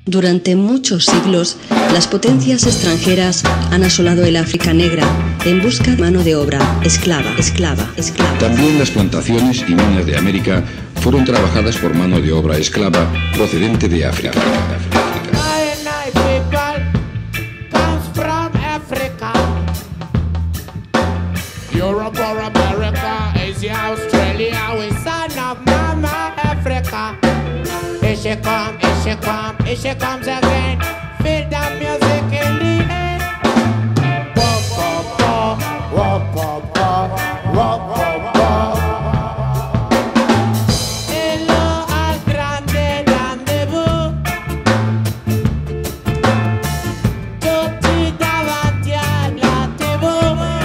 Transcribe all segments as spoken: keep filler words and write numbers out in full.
Durante muchos siglos, las potencias extranjeras han asolado el África negra en busca de mano de obra esclava, esclava, esclava. También las plantaciones y minas de América fueron trabajadas por mano de obra esclava procedente de África. Europe or America, Asia, Australia, we son of Mama Africa. Here she come, here she come, here she comes again. Feel the music in the air. Whoa, whoa, whoa, whoa, whoa, whoa, whoa, whoa, whoa. Hello al grande rendezvous. Tutti davanti alla tivù.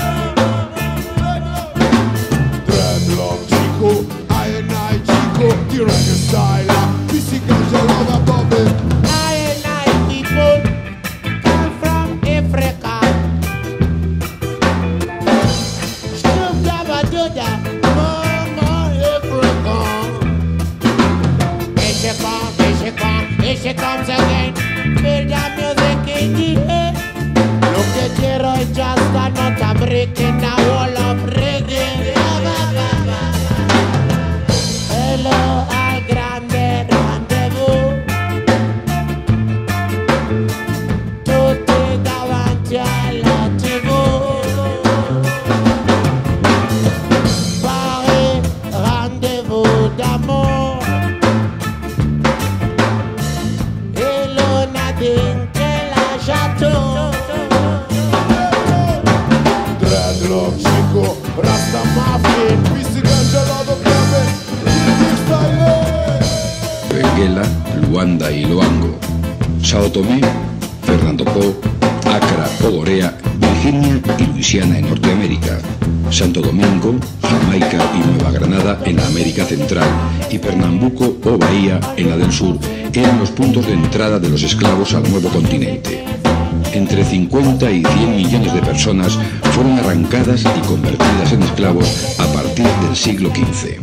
Dreadlock Chico, I and I Chico, the reggae style. This is your love above it. I and I people come from Africa. Shoot daba do that, mama Africa. Here she come, here she come, here she comes again. Feel the music in the air. Look at the road, just a not a break in the wall of reggae. Hello, al grande rendezvous. Tutti davanti alla tivù. Paris, rendezvous d'amour. Hello, Nadine, quel château. Dreadlock Chico, Rasta Muffin, this is your love above it. Benguela, Luanda y Loango, Sao Tomé, Fernando Po, Accra o Gorea, Virginia y Luisiana en Norteamérica, Santo Domingo, Jamaica y Nueva Granada en la América Central y Pernambuco o Bahía en la del Sur eran los puntos de entrada de los esclavos al nuevo continente. Entre cincuenta y cien millones de personas fueron arrancadas y convertidas en esclavos a partir del siglo quince.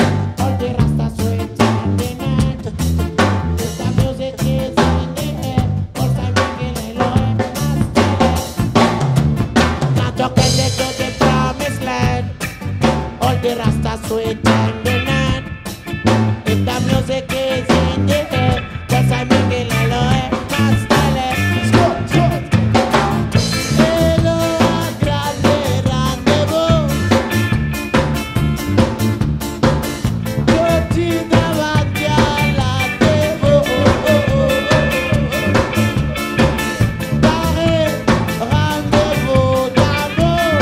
The Rasta sweet and the night. If the music is in the air, cause I'm making a loe, Rastale. Scott, Scott. Hello, grande rendezvous. Tutti davanti alla tivù. Paris, rendezvous d'amour.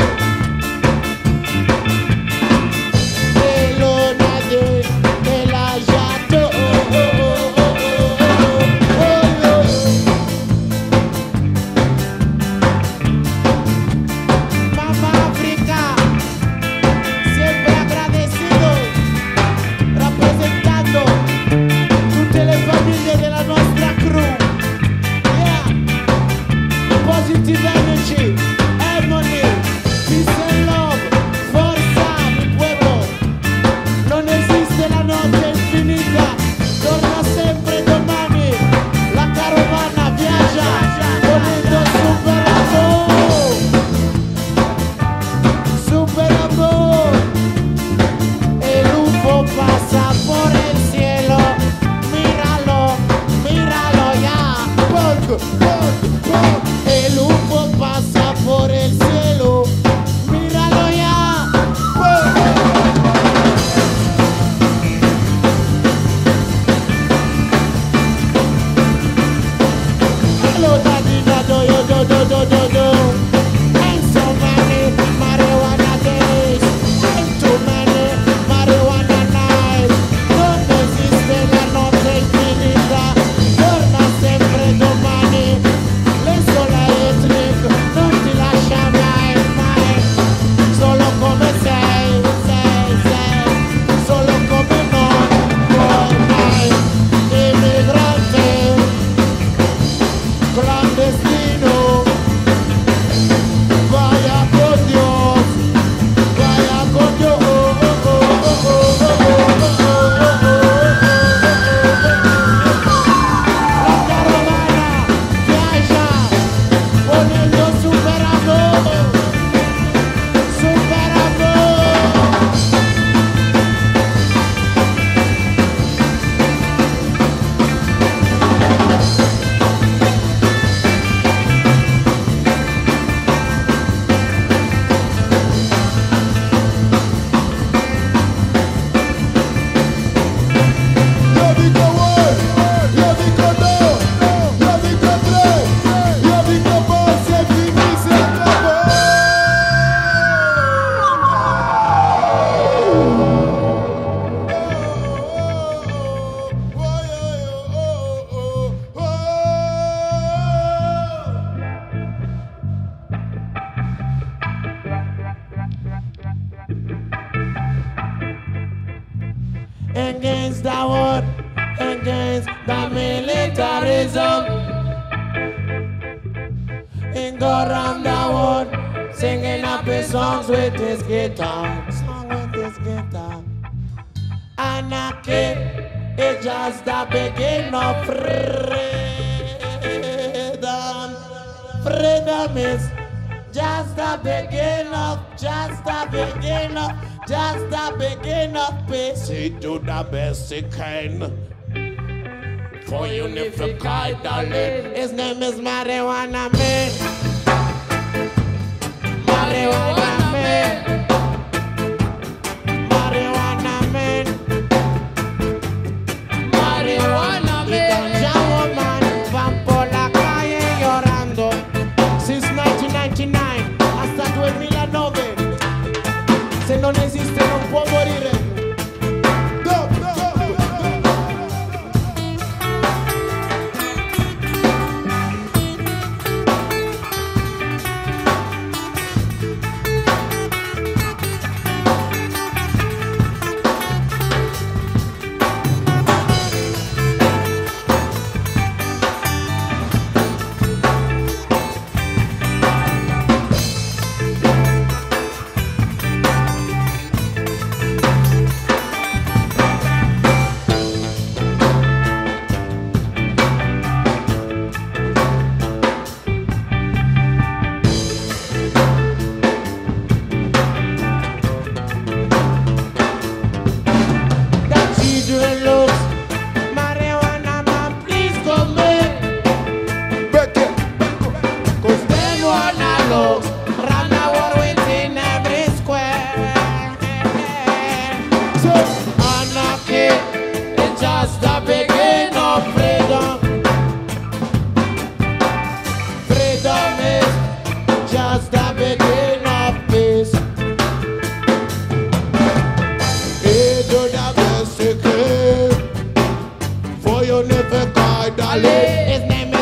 Positive energy, harmony, peace and love, forza mi pueblo. Non esiste la notte infinita, torna sempre domani. La carovana viaggia con il super amor, super amor. El U F O pasa por el cielo, míralo, míralo ya. Punk, punk, punk. El U F O pasa por el cielo, míralo ya. Hello, daddy, do yo, do do do do do. Ain't so many marijuana days, ain't too many marijuana nights. No existe la noche infinita, torna sempre domani. Le sole against the war, against the militarism. And go around the world singing up his songs with his guitar, song with his guitar. Anarchy is just the beginning of freedom. Freedom is just the beginning of, just the beginning of, just the beginning of peace. He do the best he can for unify the land. His name is Marijuana Man. Marijuana Man. Marijuana Man. Marijuana Man. Y Ganja Woman van por la calle llorando. Since nineteen ninety-nine hasta dos mil nueve. Si no existe no puedo morir. His name